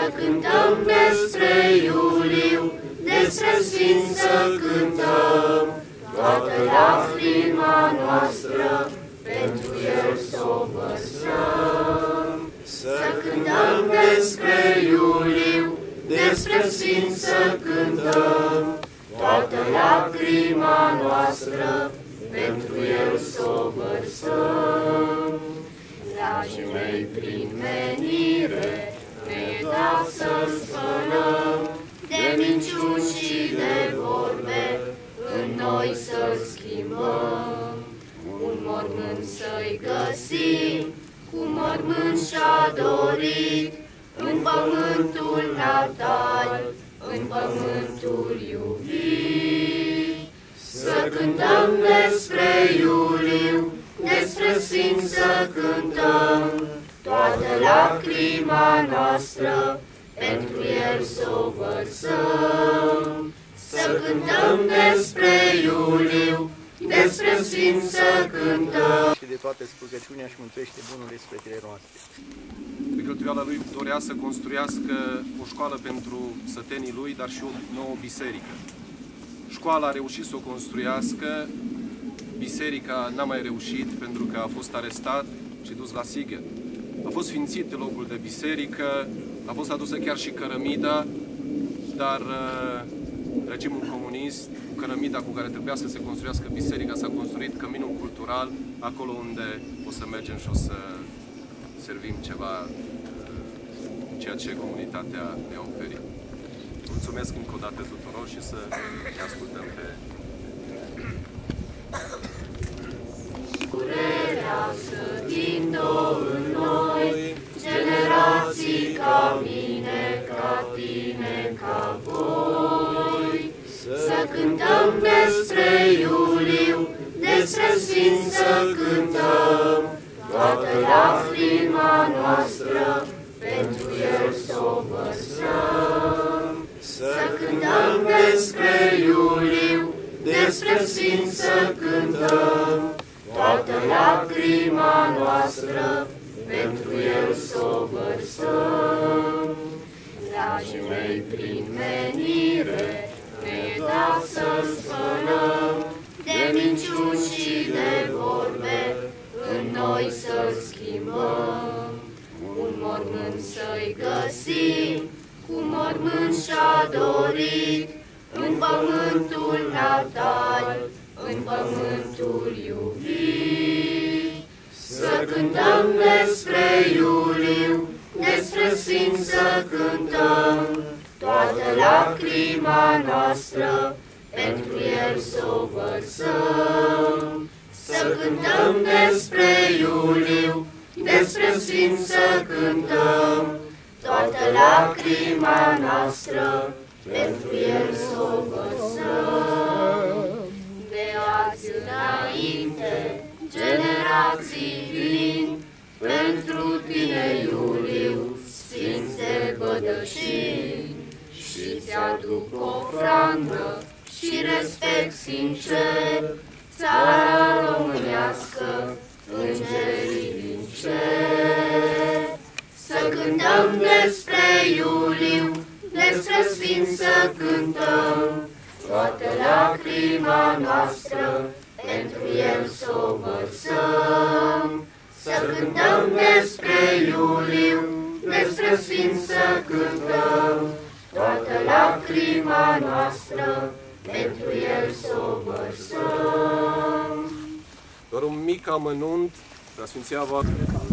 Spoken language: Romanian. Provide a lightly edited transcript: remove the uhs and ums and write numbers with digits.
cântăm despre Iuliu, despre Sfinți să cântăm, toată lacrima noastră pentru el s-o vărsăm. Să cântăm despre Iuliu, despre Sfinți să cântăm, toată lacrima noastră pentru el s-o vărsăm. Dragii mei, prin menire ne-e dat să spălăm de minciuni și de vorbe, în noi să schimbăm. Un mormânt să-i găsim, cu mormânt și-a dorit, în pământul natal, în pământul iubit. Să cântăm despre Iuliu, despre Sfinți să cântăm, toată lacrima noastră pentru el s-o vărsăm. Să cântăm despre Iuliu, despre Sfinți să cântăm. Și de toate scurgăciunea și mântuiește bunurile sufletele noastre. Pe cheltuiala lui dorea să construiască o școală pentru sătenii lui, dar și o nouă biserică. Școala a reușit să o construiască, biserica n-a mai reușit pentru că a fost arestat și dus la sigă. A fost sfințit locul de biserică, a fost adusă chiar și cărămida, dar regimul comunist, cu cărămida cu care trebuia să se construiască biserica, s-a construit căminul cultural, acolo unde o să mergem și o să servim ceva ceea ce comunitatea ne-a oferit. Mulțumesc încă o dată tuturor și să ne ascultăm pe... Curerează din nou în noi, generații ca mine, ca tine, ca voi. Să cântăm despre Iuliu, despre Sfinți să cântăm, toată lacrima noastră pentru el s-o vărsăm. Să cântăm despre Iuliu, despre Sfinți să cântăm, toată lacrima noastră pentru el s-o vărsăm. Dragii mei, prin menire ne-e dat să spălăm de minciuni și de vorbe, în noi să schimbăm. Un mormânt să-i găsim, cu mormânt și-a dorit, în pământul natal, în pământul iubit. Să cântăm despre Iuliu, despre Sfinți să cântăm, toată lacrima noastră pentru el s-o vărsăm. Să cântăm despre Iuliu, despre Sfinți să cântăm, toată lacrima noastră pentru el s-o vărsăm. De azi înainte, generații vin, pentru tine, Iuliu, Sfinți de bădășini, și ți-aduc ofrandă și respect sincer, țara românească, îngerii din cer. Să cântăm despre Iuliu, despre Sfinți să cântăm, toată lacrima noastră pentru el s-o vărsăm. Să cântăm despre Iuliu, despre Sfinți să cântăm, toată lacrima noastră pentru el s-o vărsăm. Doar un mic amănunt, Preasfinția voastră.